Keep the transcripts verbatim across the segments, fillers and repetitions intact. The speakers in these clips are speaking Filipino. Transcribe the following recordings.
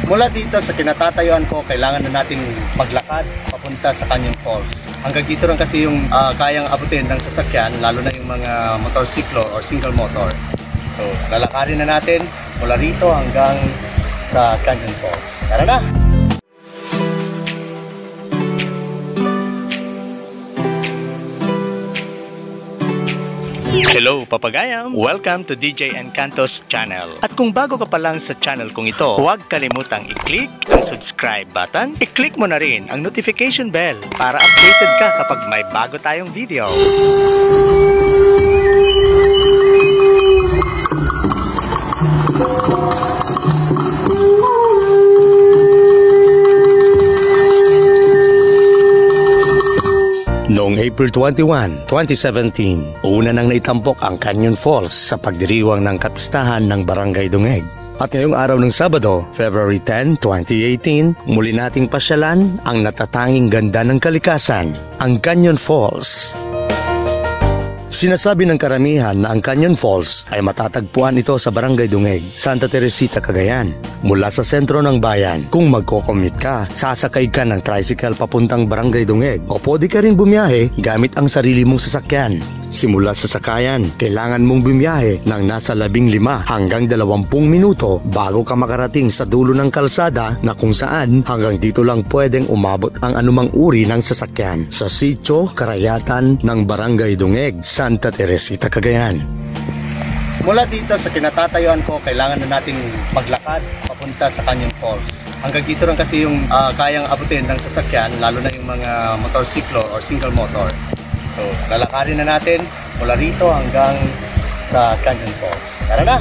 Mula dito sa kinatatayuan ko, kailangan na nating maglakad papunta sa Canyon Falls. Hanggang dito lang kasi yung uh, kayang abutin ng sasakyan, lalo na yung mga motorsiklo or single motor. So, lalakarin na natin mula rito hanggang sa Canyon Falls. Tara na! Hello Papagayam! Welcome to D J Encanto's channel. At kung bago ka pa lang sa channel kong ito, huwag kalimutang i-click ang subscribe button. I-click mo na rin ang notification bell para updated ka kapag may bago tayong video. Noong April twenty-first, twenty seventeen, una nang naitampok ang Canyon Falls sa pagdiriwang ng kapistahan ng Barangay Dungeg. At ngayong araw ng Sabado, February tenth, twenty eighteen, muli nating pasyalan ang natatanging ganda ng kalikasan, ang Canyon Falls. Sinasabi ng karamihan na ang Canyon Falls ay matatagpuan ito sa Barangay Dungeg, Santa Teresita, Cagayan. Mula sa sentro ng bayan, kung magko-commute ka, sasakay ka ng tricycle papuntang Barangay Dungeg o pwede ka rin bumiyahe gamit ang sarili mong sasakyan. Simula sa sakayan, kailangan mong bumiyahe ng nasa labing lima hanggang dalawampung minuto bago ka makarating sa dulo ng kalsada na kung saan hanggang dito lang pwedeng umabot ang anumang uri ng sasakyan sa Sitio Karayatan ng Barangay Dungeg, Santa Teresita, Cagayan. Mula dito sa kinatatayuan ko, kailangan na nating maglakad papunta sa Canyon Falls. Hanggang dito lang kasi yung uh, kayang abutin ng sasakyan, lalo na yung mga motorsiklo or single motor. So, lalakarin na natin mula rito hanggang sa Canyon Falls. Tara na!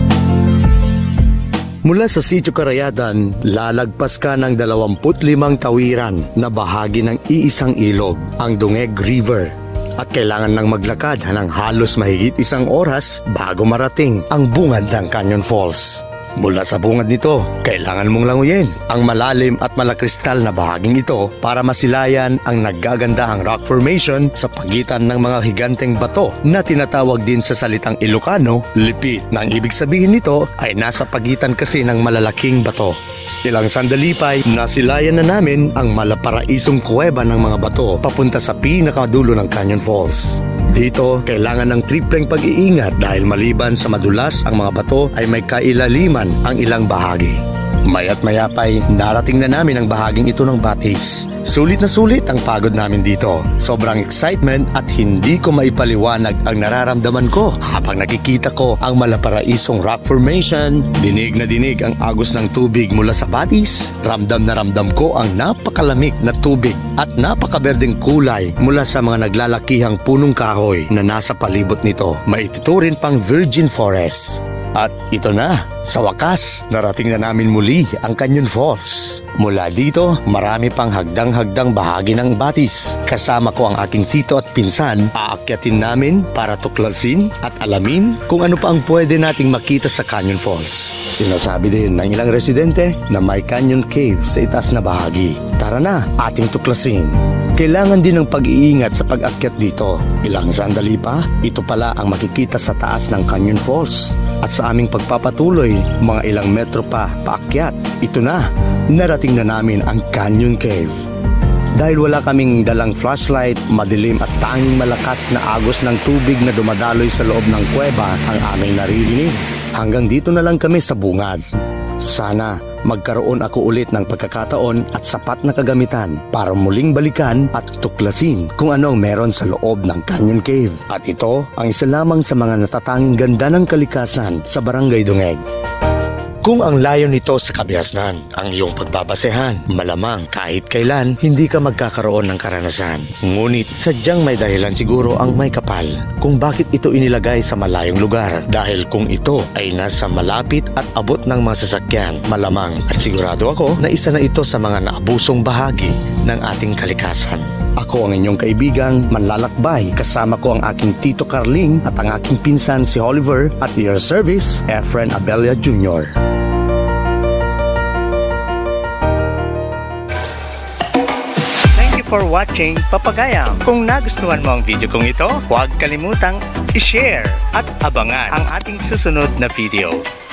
Mula sa Sitio Karayatan, lalagpas ka ng dalawampu't limang tawiran na bahagi ng iisang ilog, ang Dungeg River. At kailangan nang maglakad ng halos mahigit isang oras bago marating ang bungad ng Canyon Falls. Mula sa bungad nito, kailangan mong languyin ang malalim at malakristal na bahaging ito para masilayan ang naggagandahang rock formation sa pagitan ng mga higanteng bato na tinatawag din sa salitang Ilocano, lipit. Nang ibig sabihin nito ay nasa pagitan kasi ng malalaking bato. Ilang sandali pa'y nasilayan na namin ang malaparaisong kuweba ng mga bato papunta sa pinakadulo ng Canyon Falls. Dito, kailangan ng tripleng pag-iingat dahil maliban sa madulas ang mga bato ay may kailaliman ang ilang bahagi. Maya't maya pa'y narating na namin ang bahaging ito ng batis. Sulit na sulit ang pagod namin dito. Sobrang excitement at hindi ko maipaliwanag ang nararamdaman ko habang nakikita ko ang malaparaisong rock formation. Dinig na dinig ang agos ng tubig mula sa batis. Ramdam na ramdam ko ang napakalamig na tubig at napakaberdeng kulay mula sa mga naglalakihang punong kahoy na nasa palibot nito. Maituturing pang virgin forest. At ito na, sa wakas, narating na namin muli ang Canyon Falls. Mula dito, marami pang hagdang-hagdang bahagi ng batis. Kasama ko ang aking tito at pinsan, aakyatin namin para tuklasin at alamin kung ano pa ang pwede nating makita sa Canyon Falls. Sinasabi din ng ilang residente na may canyon cave sa itaas na bahagi. Tara na, ating tuklasin. Kailangan din ng pag-iingat sa pag-akyat dito. Ilang sandali pa, ito pala ang makikita sa taas ng Canyon Falls. At sa aming pagpapatuloy, mga ilang metro pa paakyat, ito na, narating na namin ang Canyon Cave. Dahil wala kaming dalang flashlight, madilim at tanging malakas na agos ng tubig na dumadaloy sa loob ng kuweba ang aming naririnig. Hanggang dito na lang kami sa bungad. Sana magkaroon ako ulit ng pagkakataon at sapat na kagamitan para muling balikan at tuklasin kung anong meron sa loob ng Canyon Cave. At ito ang isa lamang sa mga natatanging ganda ng kalikasan sa Barangay Dungeg. Kung ang layo nito sa kabihasnan ang iyong pagbabasehan, malamang kahit kailan hindi ka magkakaroon ng karanasan. Ngunit sadyang may dahilan siguro ang may kapal kung bakit ito inilagay sa malayong lugar. Dahil kung ito ay nasa malapit at abot ng mga sasakyan, malamang at sigurado ako na isa na ito sa mga naabusong bahagi ng ating kalikasan. Ako ang inyong kaibigang manlalakbay, kasama ko ang aking Tito Carling at ang aking pinsan si Oliver at your service, Efren Abella Junior For watching Papagayam. Kung nagustuhan mo ang video kong ito, huwag kalimutang i-share at abangan ang ating susunod na video.